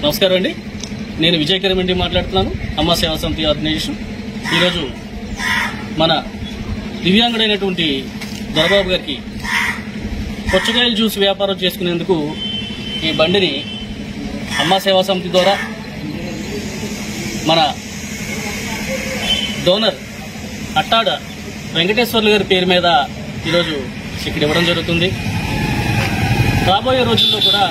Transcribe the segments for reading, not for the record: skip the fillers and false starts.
నమస్కారం అండి. నేను విజయకరం రెడ్డి మాట్లాడుతున్నాను. అమ్మ సేవా సమితి ఆర్గనైజేషన్. ఈరోజు మన దివ్యాంగుడైనటువంటి దొరబాబు గారికి పుచ్చకాయల జ్యూస్ వ్యాపారం చేసుకునేందుకు ఈ బండిని అమ్మ సేవా సమితి ద్వారా మన డోనర్ అట్టాడ వెంకటేశ్వర్లు గారి పేరు మీద ఈరోజు ఇక్కడ ఇవ్వడం జరుగుతుంది. రాబోయే రోజుల్లో కూడా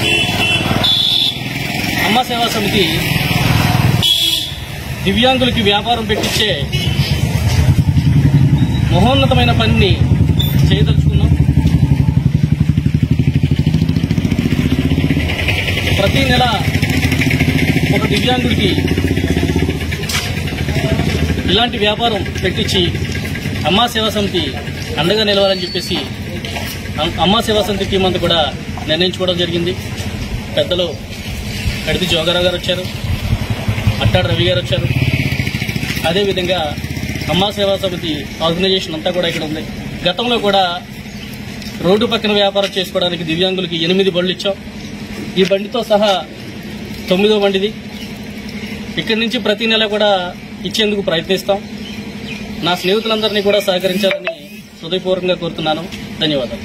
అమ్మ సేవా సమితి దివ్యాంగులకి వ్యాపారం పెట్టించే మహోన్నతమైన పనిని చేయదలుచుకున్నాం. ప్రతి నెల ఒక దివ్యాంగుడికి ఇలాంటి వ్యాపారం పెట్టించి అమ్మా సేవా సమితి అండగా నిలవాలని చెప్పేసి అమ్మా సేవా సమితి టీం అంతా కూడా నిర్ణయించుకోవడం జరిగింది. పెద్దలు కడితి జోగారావు గారు వచ్చారు, అట్టాడ రవి గారు వచ్చారు. అదేవిధంగా అమ్మా సేవా సమితి ఆర్గనైజేషన్ అంతా కూడా ఇక్కడ ఉంది. గతంలో కూడా రోడ్డు పక్కన వ్యాపారం చేసుకోవడానికి దివ్యాంగులకి 8 బండ్లు ఇచ్చాం. ఈ బండితో సహా 9వ బండిది. ఇక్కడి నుంచి ప్రతి నెల కూడా ఇచ్చేందుకు ప్రయత్నిస్తాం. నా స్నేహితులందరినీ కూడా సహకరించాలని హృదయపూర్వకంగా కోరుతున్నాను. ధన్యవాదాలు.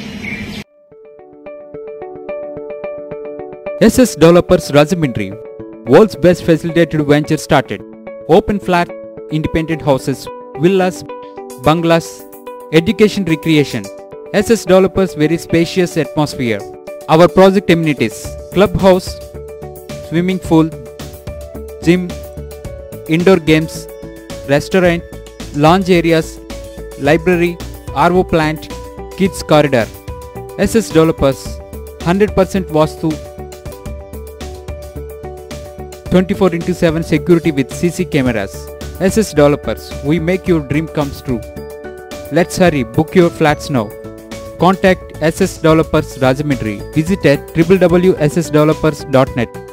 SS Developers Rajahmundry, world's best facilitated venture started. Open flat, independent houses, villas, bungalows, education recreation. SS Developers very spacious atmosphere. Our project amenities: clubhouse, swimming pool, gym, indoor games, restaurant, lounge areas, library, RO plant, kids corridor. SS Developers 100% Vastu, 24/7 security with CC cameras. SS Developers, we make your dream comes true. Let's hurry, book your flats now. Contact SS Developers Rajahmundry. Visit at www.ssdevelopers.net.